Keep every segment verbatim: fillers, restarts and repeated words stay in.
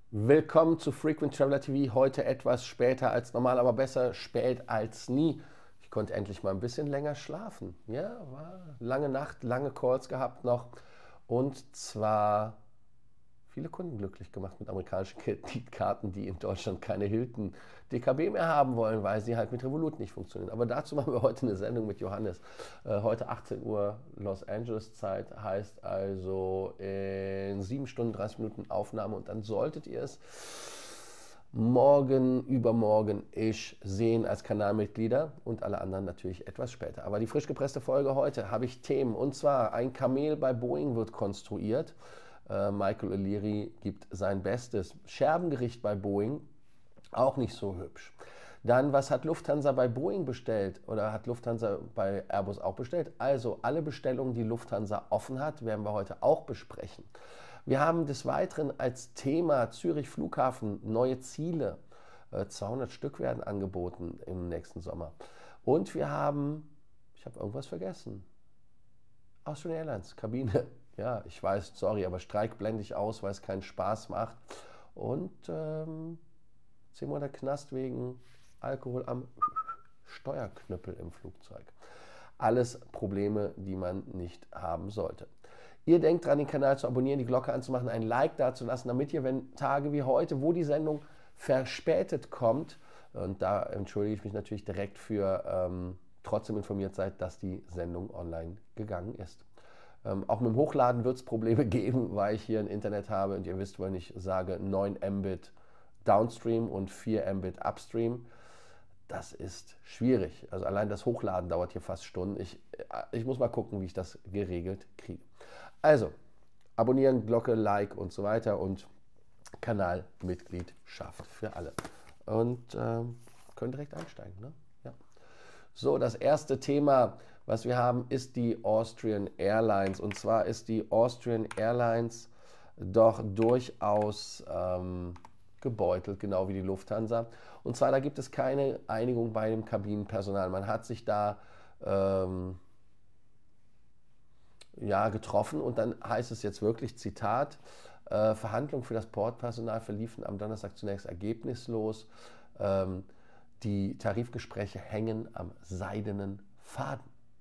Willkommen zu Frequent Traveler T V. Heute etwas später als normal, aber besser spät als nie. Ich konnte endlich mal ein bisschen länger schlafen. Ja, war lange Nacht, lange Calls gehabt noch. Und zwar viele Kunden glücklich gemacht mit amerikanischen Kreditkarten, die in Deutschland keine Hilton D K B mehr haben wollen, weil sie halt mit Revolut nicht funktionieren. Aber dazu machen wir heute eine Sendung mit Johannes. Äh, heute achtzehn Uhr Los Angeles Zeit, heißt also in sieben Stunden dreißig Minuten Aufnahme, und dann solltet ihr es morgen, übermorgen ich sehen als Kanalmitglieder und alle anderen natürlich etwas später. Aber die frisch gepresste Folge heute habe ich Themen, und zwar ein Kamel bei Boeing wird konstruiert. Michael O'Leary gibt sein Bestes. Scherbengericht bei Boeing, auch nicht so hübsch. Dann, was hat Lufthansa bei Boeing bestellt oder hat Lufthansa bei Airbus auch bestellt? Also alle Bestellungen, die Lufthansa offen hat, werden wir heute auch besprechen. Wir haben des Weiteren als Thema Zürich Flughafen neue Ziele. zweihundert Stück werden angeboten im nächsten Sommer. Und wir haben, ich habe irgendwas vergessen, Austrian Airlines, Kabine. Ja, ich weiß, sorry, aber Streik blende ich aus, weil es keinen Spaß macht. Und ähm, zehn Monate Knast wegen Alkohol am Steuerknüppel im Flugzeug. Alles Probleme, die man nicht haben sollte. Ihr denkt dran, den Kanal zu abonnieren, die Glocke anzumachen, ein Like dazulassen, damit ihr, wenn Tage wie heute, wo die Sendung verspätet kommt, und da entschuldige ich mich natürlich direkt für, ähm, trotzdem informiert seid, dass die Sendung online gegangen ist. Ähm, auch mit dem Hochladen wird es Probleme geben, weil ich hier ein Internet habe, und ihr wisst, wenn ich sage neun Mbit Downstream und vier Mbit Upstream, das ist schwierig. Also allein das Hochladen dauert hier fast Stunden. Ich, ich muss mal gucken, wie ich das geregelt kriege. Also, abonnieren, Glocke, Like und so weiter und Kanalmitgliedschaft für alle. Und ähm, können direkt einsteigen, ne? Ja. So, das erste Thema, was wir haben, ist die Austrian Airlines. Und zwar ist die Austrian Airlines doch durchaus ähm, gebeutelt, genau wie die Lufthansa. Und zwar, da gibt es keine Einigung bei dem Kabinenpersonal. Man hat sich da ähm, ja, getroffen, und dann heißt es jetzt wirklich, Zitat, äh, Verhandlungen für das Bordpersonal verliefen am Donnerstag zunächst ergebnislos. Ähm, die Tarifgespräche hängen am seidenen Faden.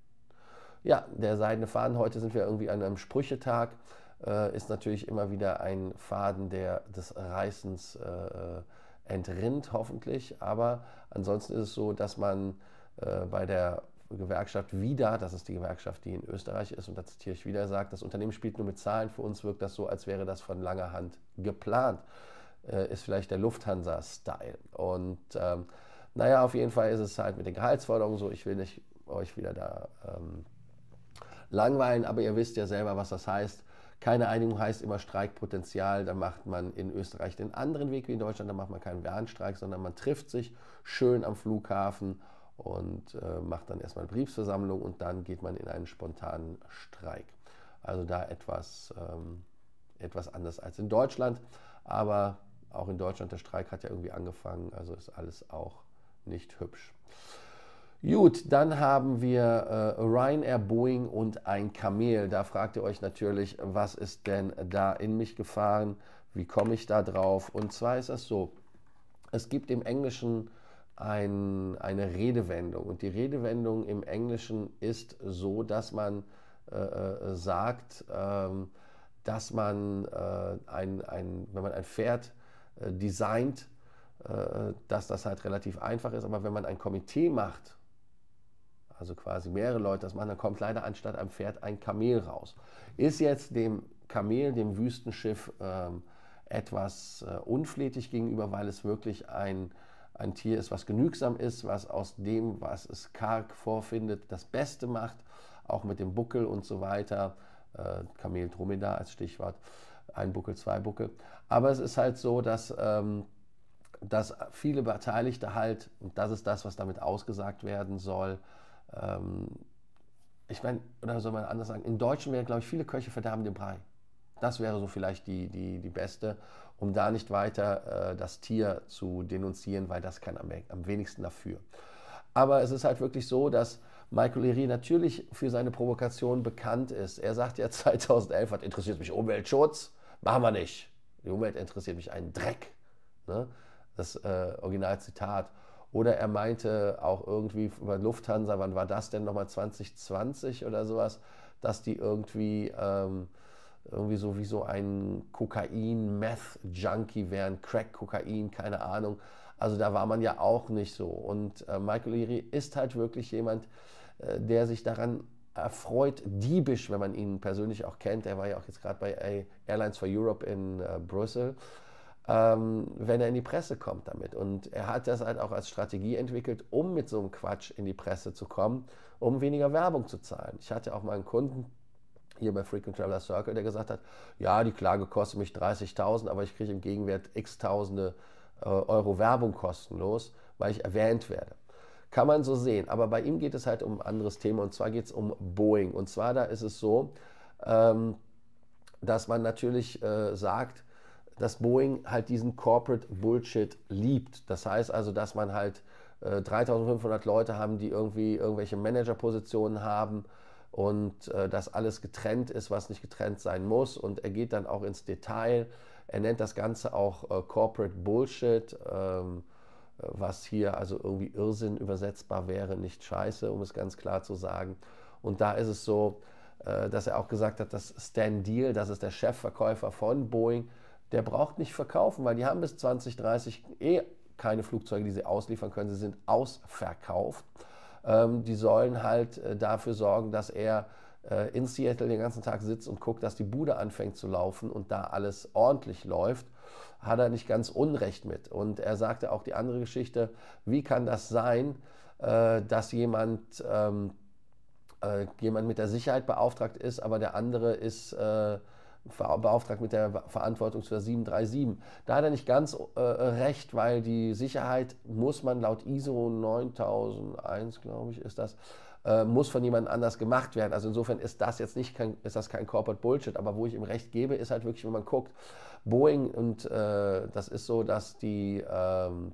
Ja, der seidene Faden, heute sind wir irgendwie an einem Sprüchetag, äh, ist natürlich immer wieder ein Faden, der des Reißens äh, entrinnt, hoffentlich. Aber ansonsten ist es so, dass man äh, bei der Gewerkschaft wieder, das ist die Gewerkschaft, die in Österreich ist, und da zitiere ich wieder, sagt, das Unternehmen spielt nur mit Zahlen, für uns wirkt das so, als wäre das von langer Hand geplant. Äh, ist vielleicht der Lufthansa-Style. Und ähm, naja, auf jeden Fall ist es halt mit den Gehaltsforderungen so, ich will nicht euch wieder da ähm, langweilen, aber ihr wisst ja selber, was das heißt. Keine Einigung heißt immer Streikpotenzial. Da macht man in Österreich den anderen Weg wie in Deutschland. Da macht man keinen Warnstreik, sondern man trifft sich schön am Flughafen und äh, macht dann erstmal eine Betriebsversammlung, und dann geht man in einen spontanen Streik. Also da etwas, ähm, etwas anders als in Deutschland. Aber auch in Deutschland, der Streik hat ja irgendwie angefangen. Also ist alles auch nicht hübsch. Gut, dann haben wir äh, Ryanair, Boeing und ein Kamel. Da fragt ihr euch natürlich, was ist denn da in mich gefahren? Wie komme ich da drauf? Und zwar ist es so, es gibt im Englischen ein, eine Redewendung. Und die Redewendung im Englischen ist so, dass man äh, sagt, äh, dass man, äh, ein, ein, wenn man ein Pferd äh, designt, äh, dass das halt relativ einfach ist. Aber wenn man ein Komitee macht, also quasi mehrere Leute das machen, dann kommt leider anstatt einem Pferd ein Kamel raus. Ist jetzt dem Kamel, dem Wüstenschiff, ähm, etwas äh, unflätig gegenüber, weil es wirklich ein, ein Tier ist, was genügsam ist, was aus dem, was es karg vorfindet, das Beste macht, auch mit dem Buckel und so weiter. Äh, Kamel Dromedar als Stichwort, ein Buckel, zwei Buckel. Aber es ist halt so, dass, ähm, dass viele Beteiligte halt, und das ist das, was damit ausgesagt werden soll, ich meine, oder soll man anders sagen, in Deutschen wären, glaube ich, viele Köche verderben den Brei. Das wäre so vielleicht die, die, die beste, um da nicht weiter äh, das Tier zu denunzieren, weil das kann am, am wenigsten dafür. Aber es ist halt wirklich so, dass Michael O'Leary natürlich für seine Provokation bekannt ist. Er sagt ja zweitausendelf, was interessiert mich Umweltschutz? Machen wir nicht. Die Umwelt interessiert mich einen Dreck. Ne? Das äh, Originalzitat. Oder er meinte auch irgendwie über Lufthansa, wann war das denn nochmal, zwanzig zwanzig oder sowas, dass die irgendwie, ähm, irgendwie so wie so ein Kokain-Meth-Junkie wären, Crack-Kokain, keine Ahnung. Also da war man ja auch nicht so. Und äh, Michael O'Leary ist halt wirklich jemand, äh, der sich daran erfreut, diebisch, wenn man ihn persönlich auch kennt. Er war ja auch jetzt gerade bei Airlines for Europe in äh, Brüssel. Ähm, wenn er in die Presse kommt damit. Und er hat das halt auch als Strategie entwickelt, um mit so einem Quatsch in die Presse zu kommen, um weniger Werbung zu zahlen. Ich hatte auch mal einen Kunden hier bei Frequent Traveler Circle, der gesagt hat, ja, die Klage kostet mich dreißigtausend, aber ich kriege im Gegenwert x Tausende äh, Euro Werbung kostenlos, weil ich erwähnt werde. Kann man so sehen, aber bei ihm geht es halt um ein anderes Thema, und zwar geht es um Boeing. Und zwar da ist es so, ähm, dass man natürlich äh, sagt, dass Boeing halt diesen Corporate Bullshit liebt. Das heißt also, dass man halt äh, dreitausendfünfhundert Leute haben, die irgendwie irgendwelche Managerpositionen haben und äh, dass alles getrennt ist, was nicht getrennt sein muss. Und er geht dann auch ins Detail. Er nennt das Ganze auch äh, Corporate Bullshit, ähm, was hier also irgendwie Irrsinn übersetzbar wäre, nicht Scheiße, um es ganz klar zu sagen. Und da ist es so, äh, dass er auch gesagt hat, dass Stan Deal, das ist der Chefverkäufer von Boeing, der braucht nicht verkaufen, weil die haben bis zwanzig dreißig eh keine Flugzeuge, die sie ausliefern können. Sie sind ausverkauft. Ähm, die sollen halt äh, dafür sorgen, dass er äh, in Seattle den ganzen Tag sitzt und guckt, dass die Bude anfängt zu laufen und da alles ordentlich läuft. Hat er nicht ganz Unrecht mit. Und er sagte auch die andere Geschichte, wie kann das sein, äh, dass jemand, ähm, äh, jemand mit der Sicherheit beauftragt ist, aber der andere ist äh, beauftragt mit der Verantwortung für sieben drei sieben. Da hat er nicht ganz äh, recht, weil die Sicherheit muss man laut I S O neuntausendeins, glaube ich, ist das, äh, muss von jemand anders gemacht werden. Also insofern ist das jetzt nicht kein, ist das kein Corporate Bullshit, aber wo ich ihm recht gebe, ist halt wirklich, wenn man guckt, Boeing, und äh, das ist so, dass die ähm,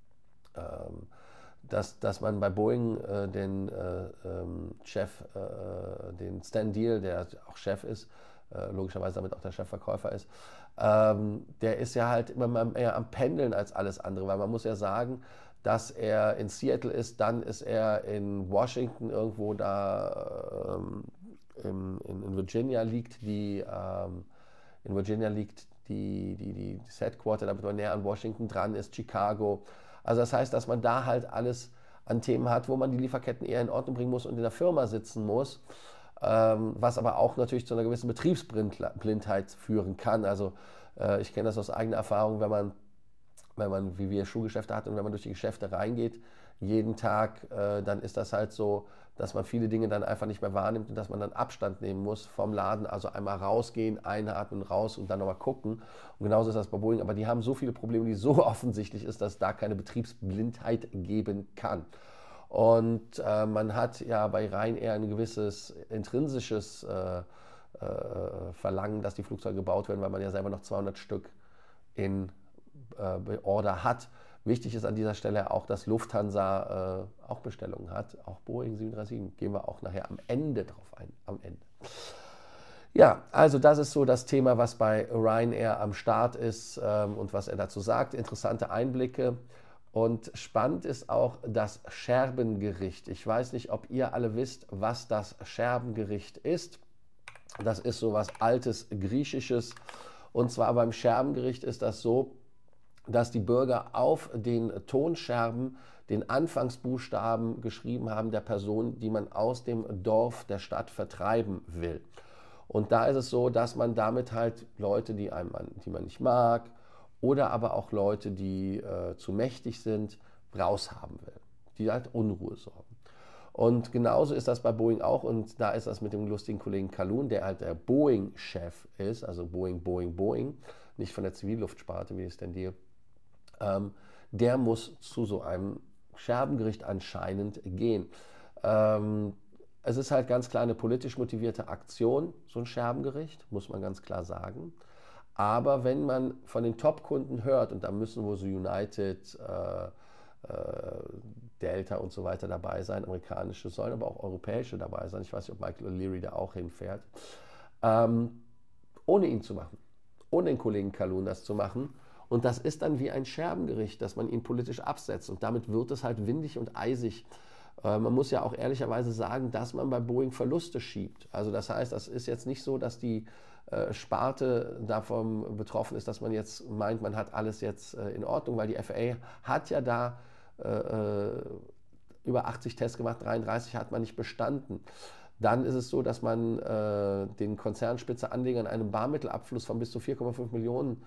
ähm, Dass, dass man bei Boeing äh, den äh, ähm, Chef, äh, den Stan Deal, der auch Chef ist, äh, logischerweise damit auch der Chefverkäufer ist, ähm, der ist ja halt immer eher am Pendeln als alles andere, weil man muss ja sagen, dass er in Seattle ist, dann ist er in Washington irgendwo da, ähm, in, in Virginia liegt die, ähm, in Virginia liegt die, die, die, das Headquarter, damit man näher an Washington dran ist, Chicago. Also das heißt, dass man da halt alles an Themen hat, wo man die Lieferketten eher in Ordnung bringen muss und in der Firma sitzen muss, ähm, was aber auch natürlich zu einer gewissen Betriebsblindheit führen kann. Also äh, ich kenne das aus eigener Erfahrung, wenn man, wenn man, wie wir Schuhgeschäfte hatten, und wenn man durch die Geschäfte reingeht, jeden Tag, äh, dann ist das halt so, dass man viele Dinge dann einfach nicht mehr wahrnimmt und dass man dann Abstand nehmen muss vom Laden, also einmal rausgehen, einatmen, raus und dann nochmal gucken. Und genauso ist das bei Boeing, aber die haben so viele Probleme, die so offensichtlich ist, dass es da keine Betriebsblindheit geben kann. Und äh, man hat ja bei Ryanair ein gewisses intrinsisches äh, äh, Verlangen, dass die Flugzeuge gebaut werden, weil man ja selber noch zweihundert Stück in äh, Order hat. Wichtig ist an dieser Stelle auch, dass Lufthansa äh, auch Bestellungen hat, auch Boeing sieben drei sieben. Gehen wir auch nachher am Ende drauf ein. Am Ende. Ja, also das ist so das Thema, was bei Ryanair am Start ist ähm, und was er dazu sagt. Interessante Einblicke. Und spannend ist auch das Scherbengericht. Ich weiß nicht, ob ihr alle wisst, was das Scherbengericht ist. Das ist so was Altes Griechisches. Und zwar beim Scherbengericht ist das so, dass die Bürger auf den Tonscherben den Anfangsbuchstaben geschrieben haben der Person, die man aus dem Dorf, der Stadt vertreiben will. Und da ist es so, dass man damit halt Leute, die, einem, die man nicht mag, oder aber auch Leute, die äh, zu mächtig sind, raushaben will, die halt Unruhe sorgen. Und genauso ist das bei Boeing auch, und da ist das mit dem lustigen Kollegen Kalun, der halt der Boeing-Chef ist, also Boeing, Boeing, Boeing, nicht von der Zivilluftsparte, wie es denn die, ähm, der muss zu so einem Scherbengericht anscheinend gehen. Ähm, es ist halt ganz klar eine politisch motivierte Aktion, so ein Scherbengericht, muss man ganz klar sagen. Aber wenn man von den Top-Kunden hört, und da müssen wohl so United, äh, äh, Delta und so weiter dabei sein, amerikanische, sollen aber auch europäische dabei sein. Ich weiß nicht, ob Michael O'Leary da auch hinfährt, ähm, ohne ihn zu machen. ohne den Kollegen Kalun das zu machen. Und das ist dann wie ein Scherbengericht, dass man ihn politisch absetzt. Und damit wird es halt windig und eisig. Äh, man muss ja auch ehrlicherweise sagen, dass man bei Boeing Verluste schiebt. Also das heißt, das ist jetzt nicht so, dass die äh, Sparte davon betroffen ist, dass man jetzt meint, man hat alles jetzt äh, in Ordnung, weil die F A A hat ja da äh, über achtzig Tests gemacht, dreiunddreißig hat man nicht bestanden. Dann ist es so, dass man äh, den Konzernspitze-Anlegern einen Barmittelabfluss von bis zu vier Komma fünf Millionen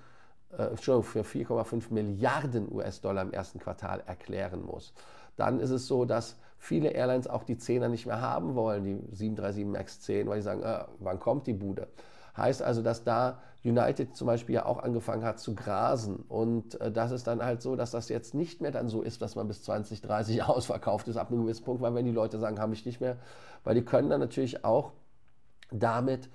für vier Komma fünf Milliarden U S-Dollar im ersten Quartal erklären muss. Dann ist es so, dass viele Airlines auch die Zehner nicht mehr haben wollen, die sieben drei sieben MAX zehn, weil die sagen, äh, wann kommt die Bude? Heißt also, dass da United zum Beispiel ja auch angefangen hat zu grasen. Und äh, das ist dann halt so, dass das jetzt nicht mehr dann so ist, dass man bis zwanzig dreißig ausverkauft ist ab einem gewissen Punkt, weil wenn die Leute sagen, habe ich nicht mehr, weil die können dann natürlich auch damit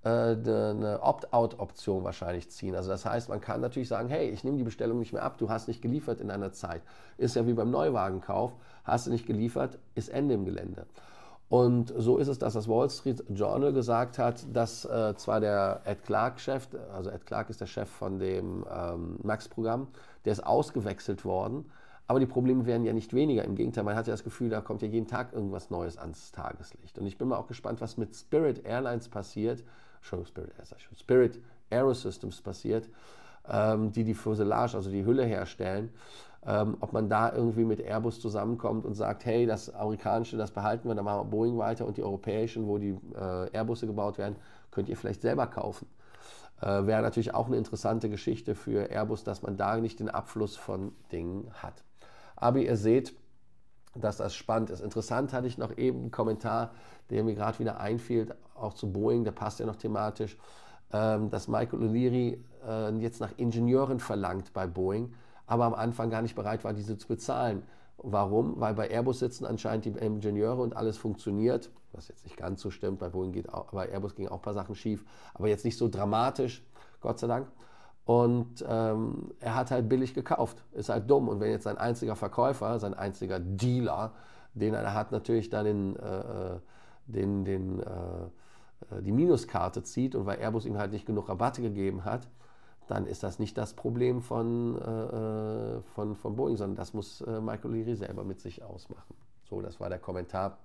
eine Opt-out-Option wahrscheinlich ziehen. Also das heißt, man kann natürlich sagen, hey, ich nehme die Bestellung nicht mehr ab, du hast nicht geliefert in einer Zeit. Ist ja wie beim Neuwagenkauf, hast du nicht geliefert, ist Ende im Gelände. Und so ist es, dass das Wall Street Journal gesagt hat, dass äh, zwar der Ed Clark-Chef, also Ed Clark ist der Chef von dem ähm, MAX-Programm, der ist ausgewechselt worden, aber die Probleme werden ja nicht weniger. Im Gegenteil, man hat ja das Gefühl, da kommt ja jeden Tag irgendwas Neues ans Tageslicht. Und ich bin mal auch gespannt, was mit Spirit Airlines passiert, Schon Spirit, Spirit Aerosystems passiert, ähm, die die Fuselage, also die Hülle herstellen, ähm, ob man da irgendwie mit Airbus zusammenkommt und sagt, hey, das amerikanische, das behalten wir, dann machen wir Boeing weiter und die europäischen, wo die äh, Airbusse gebaut werden, könnt ihr vielleicht selber kaufen. Äh, wäre natürlich auch eine interessante Geschichte für Airbus, dass man da nicht den Abfluss von Dingen hat. Aber ihr seht, dass das spannend ist. Interessant hatte ich noch eben einen Kommentar, der mir gerade wieder einfiel, auch zu Boeing, der passt ja noch thematisch, ähm, dass Michael O'Leary äh, jetzt nach Ingenieuren verlangt bei Boeing, aber am Anfang gar nicht bereit war, diese zu bezahlen. Warum? Weil bei Airbus sitzen anscheinend die Ingenieure und alles funktioniert, was jetzt nicht ganz so stimmt, bei, Boeing geht auch, bei Airbus gingen auch ein paar Sachen schief, aber jetzt nicht so dramatisch, Gott sei Dank. Und ähm, er hat halt billig gekauft, ist halt dumm. Und wenn jetzt sein einziger Verkäufer, sein einziger Dealer, den er hat, natürlich dann den, äh, den, den, äh, die Minuskarte zieht und weil Airbus ihm halt nicht genug Rabatte gegeben hat, dann ist das nicht das Problem von, äh, von, von Boeing, sondern das muss äh, Michael O'Leary selber mit sich ausmachen. So, das war der Kommentar.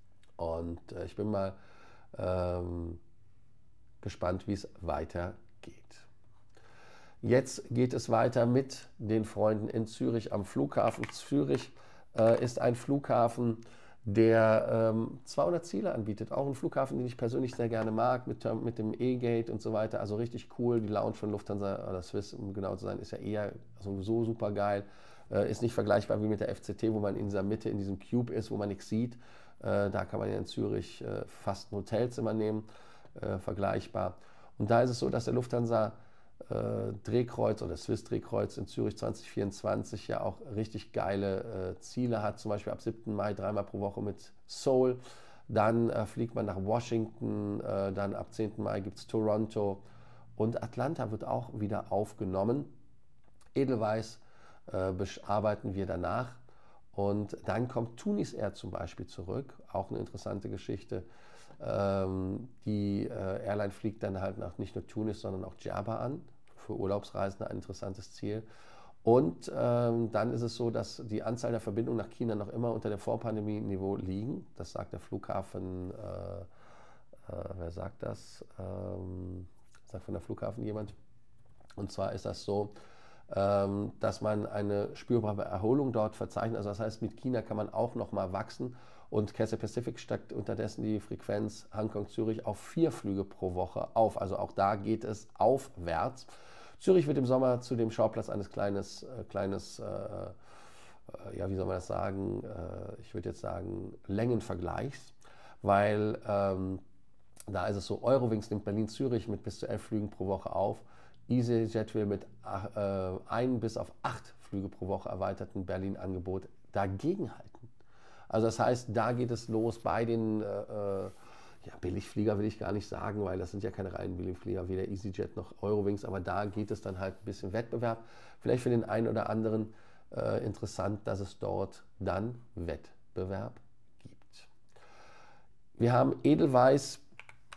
Und äh, ich bin mal ähm, gespannt, wie es weitergeht. Jetzt geht es weiter mit den Freunden in Zürich am Flughafen. Zürich äh, ist ein Flughafen, der ähm, zweihundert Ziele anbietet. Auch ein Flughafen, den ich persönlich sehr gerne mag, mit, mit dem E-Gate und so weiter. Also richtig cool. Die Lounge von Lufthansa oder Swiss, um genau zu sein, ist ja eher so super geil. Äh, ist nicht vergleichbar wie mit der F C T, wo man in dieser Mitte, in diesem Cube ist, wo man nichts sieht. Äh, da kann man ja in Zürich äh, fast ein Hotelzimmer nehmen, äh, vergleichbar. Und da ist es so, dass der Lufthansa Äh, Drehkreuz oder Swiss Drehkreuz in Zürich zwanzig vierundzwanzig ja auch richtig geile äh, Ziele hat, zum Beispiel ab siebten Mai dreimal pro Woche mit Seoul, dann äh, fliegt man nach Washington, äh, dann ab zehnten Mai gibt es Toronto und Atlanta wird auch wieder aufgenommen. Edelweiss äh, bearbeiten wir danach und dann kommt Tunis Air zum Beispiel zurück, auch eine interessante Geschichte. Die Airline fliegt dann halt nach nicht nur Tunis, sondern auch Djerba an. Für Urlaubsreisende ein interessantes Ziel. Und ähm, dann ist es so, dass die Anzahl der Verbindungen nach China noch immer unter dem Vorpandemie-Niveau liegen. Das sagt der Flughafen, äh, äh, wer sagt das? Ähm, sagt von der Flughafen jemand. Und zwar ist das so, ähm, dass man eine spürbare Erholung dort verzeichnet. Also das heißt, mit China kann man auch noch mal wachsen. Und Cathay Pacific steckt unterdessen die Frequenz Hongkong-Zürich auf vier Flüge pro Woche auf. Also auch da geht es aufwärts. Zürich wird im Sommer zu dem Schauplatz eines kleines, äh, kleines, äh, äh, ja, wie soll man das sagen, äh, ich würde jetzt sagen, Längenvergleichs, weil ähm, da ist es so, Eurowings nimmt Berlin-Zürich mit bis zu elf Flügen pro Woche auf. EasyJet will mit äh, ein bis auf acht Flüge pro Woche erweiterten Berlin-Angebot dagegenhalten. Also das heißt, da geht es los bei den äh, ja, Billigflieger, will ich gar nicht sagen, weil das sind ja keine reinen Billigflieger, weder EasyJet noch Eurowings, aber da geht es dann halt ein bisschen Wettbewerb. Vielleicht für den einen oder anderen äh, interessant, dass es dort dann Wettbewerb gibt. Wir haben Edelweiss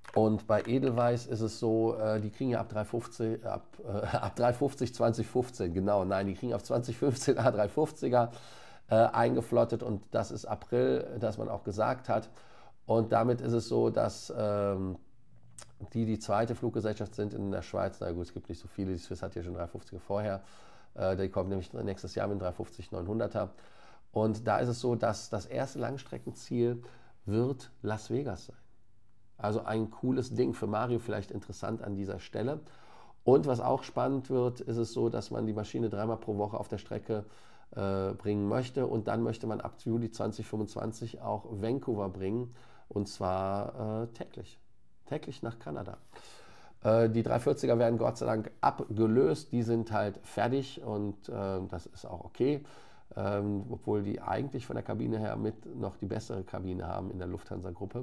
Und bei Edelweiss ist es so, äh, die kriegen ja ab dreihundertfünfzig, ab, äh, ab dreihundertfünfzig zwanzig fünfzehn, genau, nein, die kriegen auf zwanzig fünfzehn A drei fünfziger äh, eingeflottet und das ist April, das man auch gesagt hat. Und damit ist es so, dass ähm, die die zweite Fluggesellschaft sind in der Schweiz. Na gut, es gibt nicht so viele, die Swiss hat ja schon dreihundertfünfziger vorher. Äh, die kommt nämlich nächstes Jahr mit dem dreihundertfünfzig neunhunderter. Und da ist es so, dass das erste Langstreckenziel wird Las Vegas sein. Also ein cooles Ding, für Mario vielleicht interessant an dieser Stelle. Und was auch spannend wird, ist es so, dass man die Maschine dreimal pro Woche auf der Strecke äh, bringen möchte. Und dann möchte man ab Juli zweitausendfünfundzwanzig auch Vancouver bringen. Und zwar äh, täglich. Täglich nach Kanada. Äh, die dreihundertvierziger werden Gott sei Dank abgelöst. Die sind halt fertig und äh, das ist auch okay. Ähm, obwohl die eigentlich von der Kabine her mit noch die bessere Kabine haben in der Lufthansa-Gruppe.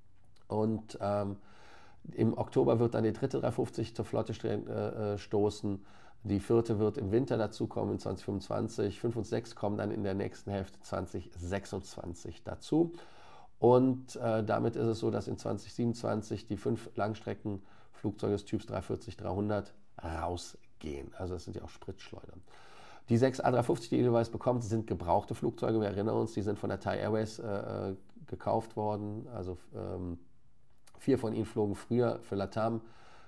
Und ähm, im Oktober wird dann die dritte dreihundertfünfzig zur Flotte äh, stoßen. Die vierte wird im Winter dazukommen in zweitausendfünfundzwanzig. fünf und sechs kommen dann in der nächsten Hälfte zweitausendsechsundzwanzig dazu. Und äh, damit ist es so, dass in zweitausendsiebenundzwanzig die fünf Langstreckenflugzeuge des Typs dreihundertvierzig dreihundert rausgehen. Also das sind ja auch Spritschleudern. Die sechs A drei fünfzig, die Edelweiss bekommt, sind gebrauchte Flugzeuge. Wir erinnern uns, die sind von der Thai Airways äh, gekauft worden. Also ähm, vier von ihnen flogen früher für LATAM.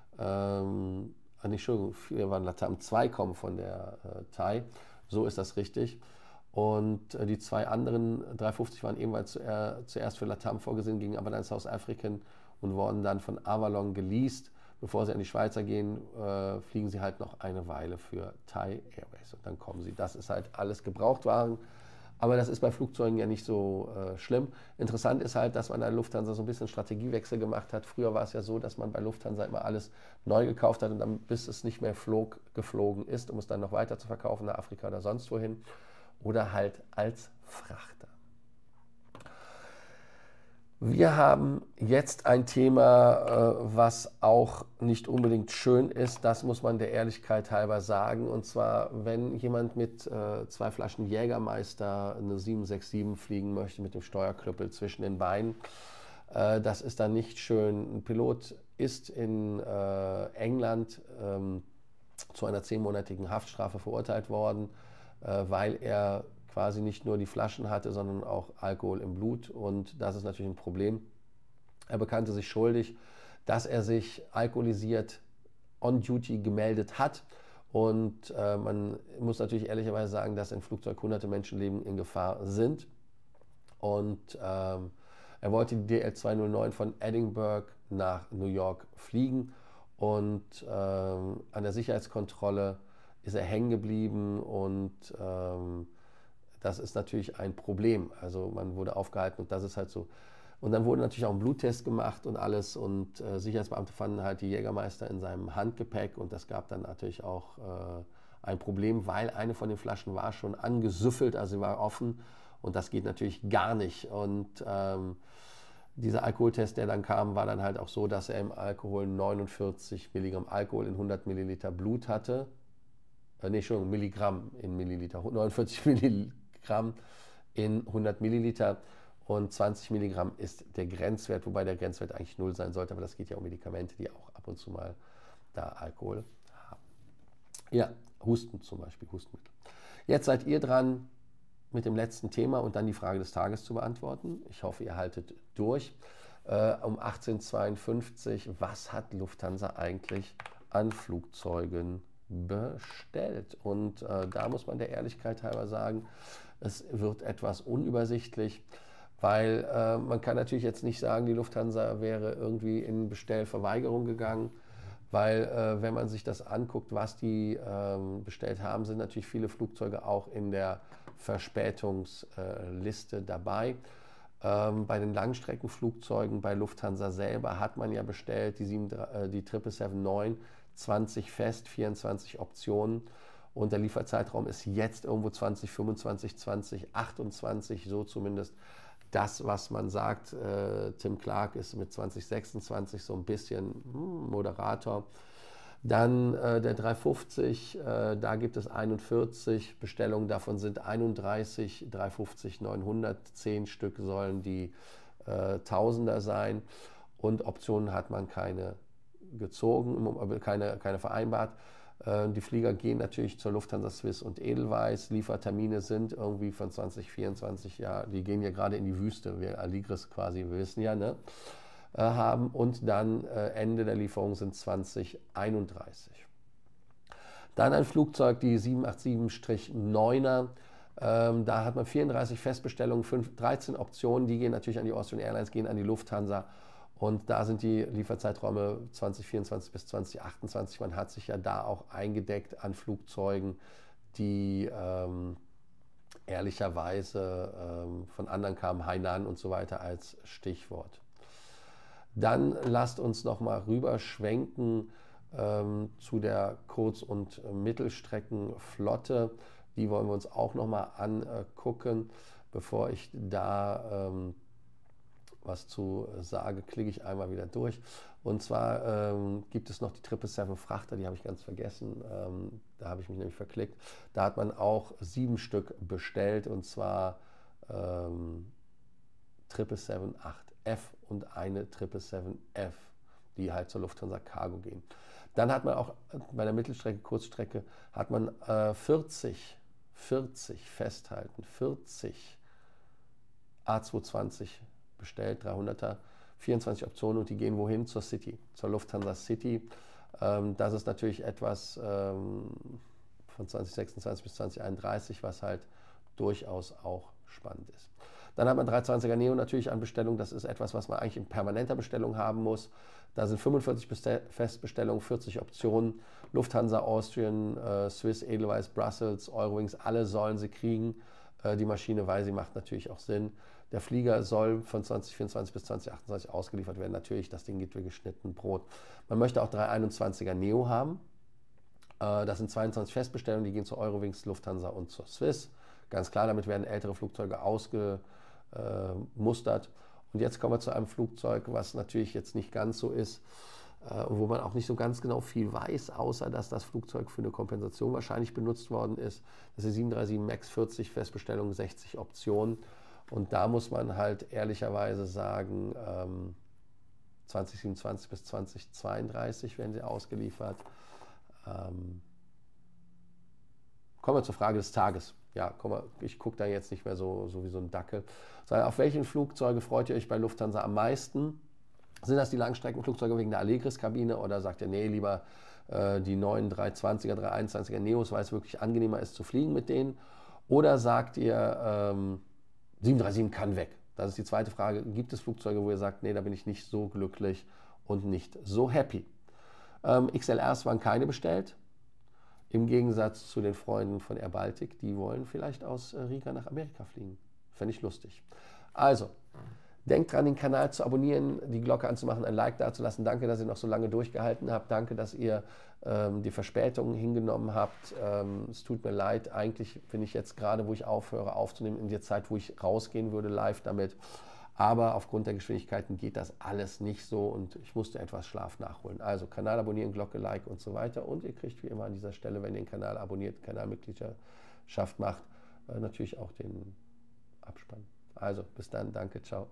Ähm, nicht, Entschuldigung, vier waren LATAM, zwei kommen von der äh, Thai. So ist das richtig. Und äh, die zwei anderen dreihundertfünfzig waren ebenfalls zuer, zuerst für LATAM vorgesehen, gingen aber dann South African und wurden dann von Avalon geleast. Bevor sie an die Schweizer gehen, äh, fliegen sie halt noch eine Weile für Thai Airways und dann kommen sie. Das ist halt alles Gebrauchtwagen. Aber das ist bei Flugzeugen ja nicht so äh, schlimm. Interessant ist halt, dass man bei Lufthansa so ein bisschen Strategiewechsel gemacht hat. Früher war es ja so, dass man bei Lufthansa immer alles neu gekauft hat und dann, bis es nicht mehr flog, geflogen ist, um es dann noch weiter zu verkaufen nach Afrika oder sonst wohin. Oder halt als Frachter. Wir haben jetzt ein Thema, was auch nicht unbedingt schön ist, das muss man der Ehrlichkeit halber sagen. Und zwar, wenn jemand mit zwei Flaschen Jägermeister eine sieben sechs sieben fliegen möchte mit dem Steuerklöppel zwischen den Beinen, das ist dann nicht schön. Ein Pilot ist in England zu einer zehnmonatigen Haftstrafe verurteilt worden, weil er quasi nicht nur die Flaschen hatte, sondern auch Alkohol im Blut und das ist natürlich ein Problem. Er bekannte sich schuldig, dass er sich alkoholisiert on duty gemeldet hat und äh, man muss natürlich ehrlicherweise sagen, dass im Flugzeug hunderte Menschenleben in Gefahr sind und ähm, er wollte die D L zweihundertneun von Edinburgh nach New York fliegen und ähm, an der Sicherheitskontrolle ist er hängen geblieben und ähm, das ist natürlich ein Problem. Also man wurde aufgehalten und das ist halt so. Und dann wurde natürlich auch ein Bluttest gemacht und alles und äh, Sicherheitsbeamte fanden halt die Jägermeister in seinem Handgepäck und das gab dann natürlich auch äh, ein Problem, weil eine von den Flaschen war schon angesüffelt, also sie war offen und das geht natürlich gar nicht. Und ähm, dieser Alkoholtest, der dann kam, war dann halt auch so, dass er im Alkohol neunundvierzig Milligramm Alkohol in hundert Milliliter Blut hatte. Äh, nee, Entschuldigung, Milligramm in Milliliter, neunundvierzig Milligramm in hundert Milliliter und zwanzig Milligramm ist der Grenzwert, wobei der Grenzwert eigentlich null sein sollte, aber das geht ja um Medikamente, die auch ab und zu mal da Alkohol haben. Ja, Husten zum Beispiel, Hustenmittel. Jetzt seid ihr dran mit dem letzten Thema und dann die Frage des Tages zu beantworten. Ich hoffe, ihr haltet durch. Äh, um achtzehn Uhr zweiundfünfzig, was hat Lufthansa eigentlich an Flugzeugen bestellt? Und äh, da muss man der Ehrlichkeit halber sagen, es wird etwas unübersichtlich, weil äh, man kann natürlich jetzt nicht sagen, die Lufthansa wäre irgendwie in Bestellverweigerung gegangen, weil äh, wenn man sich das anguckt, was die äh, bestellt haben, sind natürlich viele Flugzeuge auch in der Verspätungsliste äh, dabei. Ähm, bei den Langstreckenflugzeugen bei Lufthansa selber hat man ja bestellt die, sieben, äh, die sieben sieben sieben neun, zwanzig fest, vierundzwanzig Optionen und der Lieferzeitraum ist jetzt irgendwo zwanzig fünfundzwanzig, zwanzig achtundzwanzig, so zumindest das, was man sagt. Äh, Tim Clark ist mit zwanzig sechsundzwanzig so ein bisschen hm, Moderator. Dann äh, der dreihundertfünfzig, äh, da gibt es einundvierzig Bestellungen, davon sind einunddreißig dreihundertfünfzig neunhundert, zehn Stück sollen die äh, Tausender sein. und Optionen hat man keine gezogen, keine, keine vereinbart. Die Flieger gehen natürlich zur Lufthansa, Swiss und Edelweiss. Liefertermine sind irgendwie von zwanzig vierundzwanzig, ja, die gehen ja gerade in die Wüste, wir Allegris quasi, wir wissen ja, ne, haben. Und dann Ende der Lieferung sind zwanzig einunddreißig. Dann ein Flugzeug, die sieben acht sieben neuner. Ähm, da hat man vierunddreißig Festbestellungen, fünf, dreizehn Optionen. Die gehen natürlich an die Austrian Airlines, gehen an die Lufthansa. Und da sind die Lieferzeiträume zwanzig vierundzwanzig bis zwanzig achtundzwanzig. Man hat sich ja da auch eingedeckt an Flugzeugen, die ähm, ehrlicherweise ähm, von anderen kamen, Hainan und so weiter als Stichwort. Dann lasst uns noch mal rüberschwenken ähm, zu der Kurz- und Mittelstreckenflotte. Die wollen wir uns auch noch mal angucken. Bevor ich da ähm, was zu sage, klicke ich einmal wieder durch. Und zwar ähm, gibt es noch die sieben sieben sieben Frachter, die habe ich ganz vergessen. Ähm, da habe ich mich nämlich verklickt. Da hat man auch sieben Stück bestellt, und zwar ähm, sieben sieben sieben acht F und eine sieben sieben sieben F, die halt zur Lufthansa Cargo gehen. Dann hat man auch bei der Mittelstrecke, Kurzstrecke, hat man äh, vierzig, vierzig festhalten, vierzig A zweihundertzwanzig bestellt, dreihunderter, vierundzwanzig Optionen, und die gehen wohin? Zur City, zur Lufthansa City. Ähm, das ist natürlich etwas ähm, von zwanzig sechsundzwanzig bis zwanzig einunddreißig, was halt durchaus auch spannend ist. Dann hat man dreihundertzwanziger Neo natürlich an Bestellung. Das ist etwas, was man eigentlich in permanenter Bestellung haben muss. Da sind fünfundvierzig Festbestellungen, vierzig Optionen. Lufthansa, Austrian, äh, Swiss, Edelweiss, Brussels, Eurowings, alle sollen sie kriegen, äh, die Maschine, weil sie macht natürlich auch Sinn. Der Flieger soll von zwanzig vierundzwanzig bis zwanzig achtundzwanzig ausgeliefert werden. Natürlich, das Ding geht wie geschnitten Brot. Man möchte auch drei einundzwanziger Neo haben. Äh, das sind zweiundzwanzig Festbestellungen, die gehen zur Eurowings, Lufthansa und zur Swiss. Ganz klar, damit werden ältere Flugzeuge ausgemustert. Und jetzt kommen wir zu einem Flugzeug, was natürlich jetzt nicht ganz so ist, äh, wo man auch nicht so ganz genau viel weiß, außer dass das Flugzeug für eine Kompensation wahrscheinlich benutzt worden ist. Das ist die sieben drei sieben MAX, vierzig Festbestellungen, sechzig Optionen. Und da muss man halt ehrlicherweise sagen, ähm, zwanzig siebenundzwanzig bis zwanzig zweiunddreißig werden sie ausgeliefert. Ähm, kommen wir zur Frage des Tages. Ja, komm mal, ich gucke da jetzt nicht mehr so, so wie so ein Dackel. Sondern auf welchen Flugzeuge freut ihr euch bei Lufthansa am meisten? Sind das die Langstreckenflugzeuge wegen der Allegris-Kabine, oder sagt ihr, nee, lieber äh, die neuen dreihundertzwanziger, dreihunderteinundzwanziger Neos, weil es wirklich angenehmer ist zu fliegen mit denen? Oder sagt ihr, ähm, sieben drei sieben kann weg? Das ist die zweite Frage. Gibt es Flugzeuge, wo ihr sagt, nee, da bin ich nicht so glücklich und nicht so happy? Ähm, X L Rs waren keine bestellt. Im Gegensatz zu den Freunden von Air Baltic, die wollen vielleicht aus Riga nach Amerika fliegen. Fände ich lustig. Also, denkt dran, den Kanal zu abonnieren, die Glocke anzumachen, ein Like dazulassen. Danke, dass ihr noch so lange durchgehalten habt. Danke, dass ihr ähm, die Verspätungen hingenommen habt. Ähm, es tut mir leid. Eigentlich bin ich jetzt gerade, wo ich aufhöre aufzunehmen, in der Zeit, wo ich rausgehen würde, live damit. Aber aufgrund der Geschwindigkeiten geht das alles nicht so, und ich musste etwas Schlaf nachholen. Also Kanal abonnieren, Glocke, Like und so weiter. Und ihr kriegt wie immer an dieser Stelle, wenn ihr den Kanal abonniert, Kanalmitgliedschaft macht, äh, natürlich auch den Abspann. Also bis dann, danke, ciao.